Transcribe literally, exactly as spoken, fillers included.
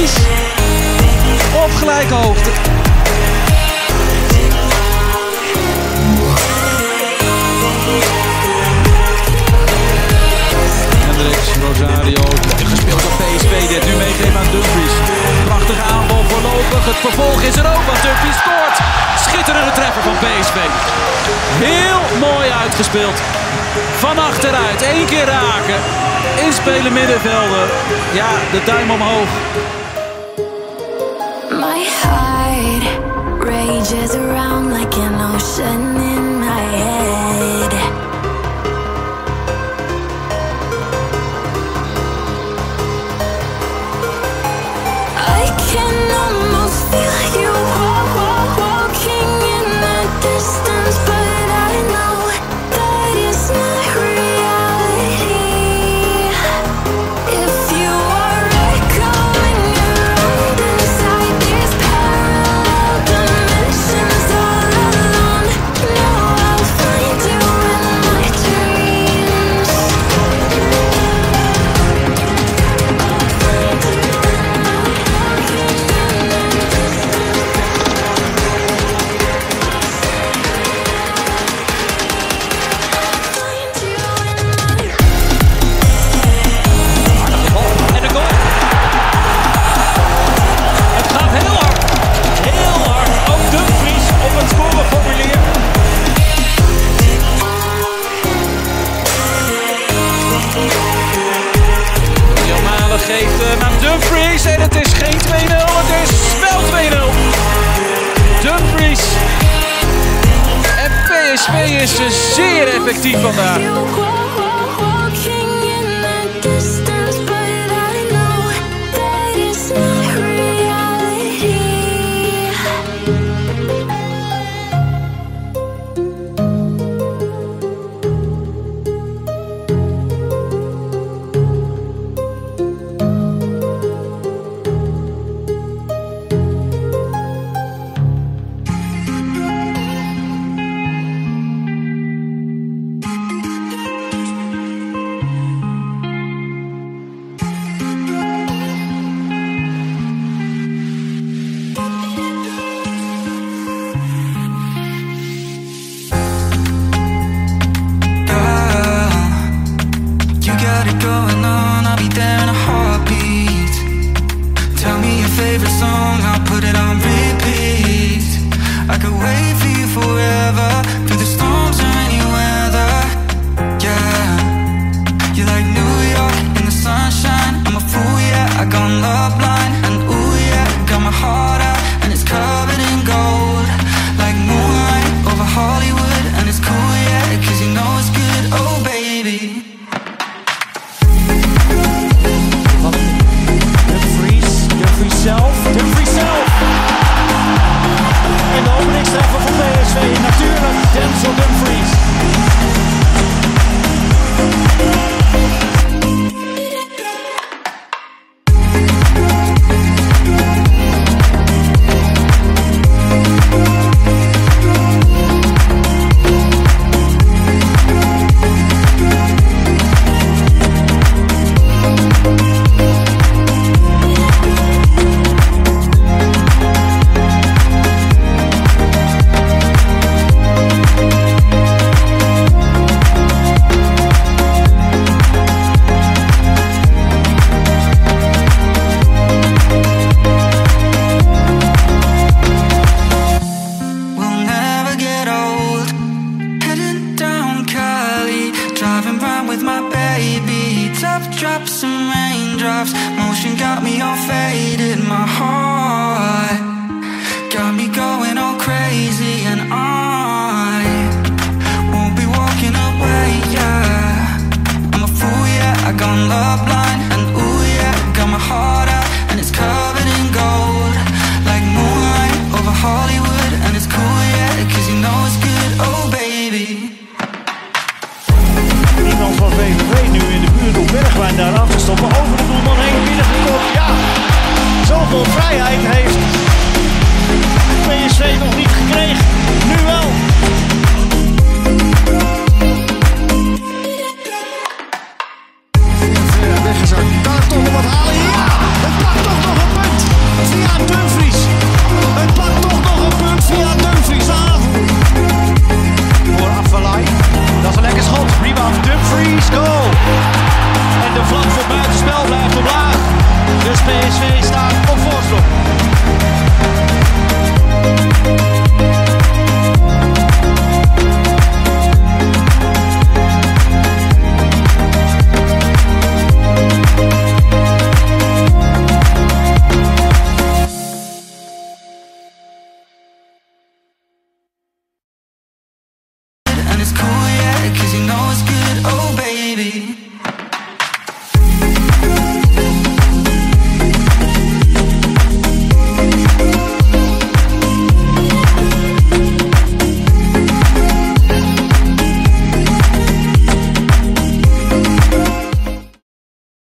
Dumfries op gelijke hoogte. Hendricks, Rosario, gespeeld op P S V, dit nu meegeven aan Dumfries. Prachtige aanval voorlopig, het vervolg is er ook, want Dumfries scoort. Schitterende treffer van P S V. Heel mooi uitgespeeld. Van achteruit, één keer raken. Inspelen middenvelden. Ja, de duim omhoog. My heart rages around like an ocean in my head. I can almost feel you walk, walk, walking in the distance, but I know that it's not reality. If you are echoing around inside these parallel dimensions all alone, know I'll find you in my dreams. I'll find you Geeft aan Dumfries en het is geen twee nul, het is wel twee nul. Dumfries en P S V is dus zeer effectief vandaag. Going on, I'll be there in a heartbeat. Tell me your favorite song, I'll put it on repeat. I could wait for you forever, through the storms or any weather. Yeah, you're like New York in the sunshine. I'm a fool, yeah, I got love blind. And ooh yeah, got my heart out and it's covered in gold. Like moonlight over Hollywood, and it's cool, yeah, cause you know it's good, oh baby. Zelf, Dumfries zelf. En de openingstreffer van P S V. Natuurlijk Denzel Dumfries.